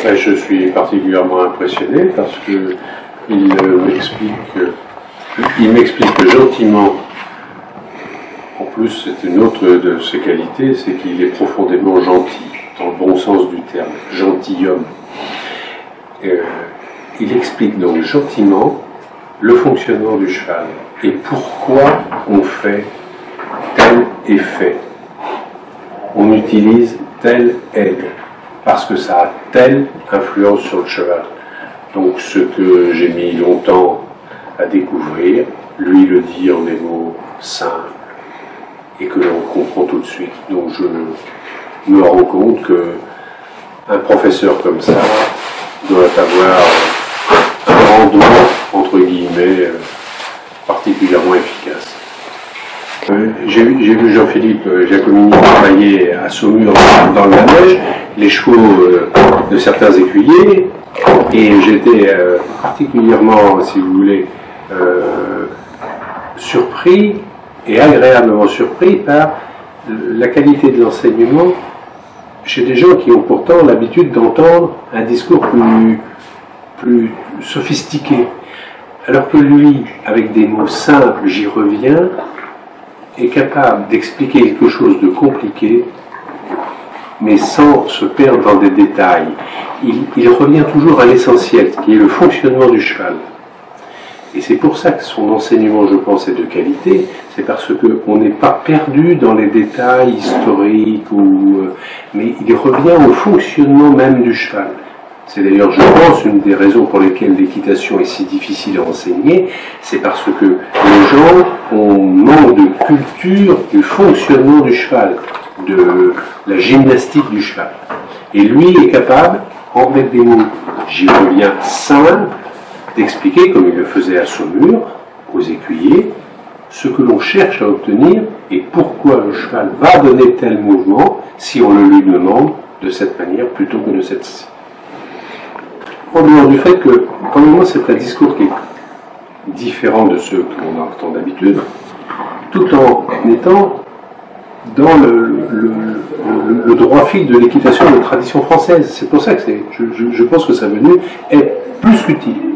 Je suis particulièrement impressionné parce que il m'explique gentiment. En plus, c'est une autre de ses qualités, c'est qu'il est profondément gentil, dans le bon sens du terme, gentilhomme. Il explique donc gentiment le fonctionnement du cheval et pourquoi on fait tel effet. On utilise telle aide parce que ça a telle influence sur le cheval. Donc ce que j'ai mis longtemps à découvrir, lui le dit en des mots simples et que l'on comprend tout de suite. Donc je me rends compte qu'un professeur comme ça doit avoir un rendement, entre guillemets, particulièrement efficace. J'ai vu Jean-Philippe Giacomini travailler à Saumur dans le manège, les chevaux de certains écuyers, et j'étais particulièrement, si vous voulez, surpris et agréablement surpris par la qualité de l'enseignement chez des gens qui ont pourtant l'habitude d'entendre un discours plus sophistiqué. Alors que lui, avec des mots simples, j'y reviens, est capable d'expliquer quelque chose de compliqué, mais sans se perdre dans des détails. Il revient toujours à l'essentiel, qui est le fonctionnement du cheval. Et c'est pour ça que son enseignement, je pense, est de qualité, c'est parce qu'on n'est pas perdu dans les détails historiques, mais il revient au fonctionnement même du cheval. C'est d'ailleurs, je pense, une des raisons pour lesquelles l'équitation est si difficile à enseigner, c'est parce que les gens ont manque de culture du fonctionnement du cheval, de la gymnastique du cheval. Et lui est capable, avec des mots, j'y reviens, simples, d'expliquer, comme il le faisait à Saumur, aux écuyers, ce que l'on cherche à obtenir et pourquoi le cheval va donner tel mouvement si on le lui demande de cette manière plutôt que de cette-ci. En dehors du fait que, pour moi, c'est un discours qui est différent de ceux qu'on entend d'habitude, tout en étant dans le droit fil de l'équitation de tradition française. C'est pour ça que je pense que sa venue est plus qu'utile.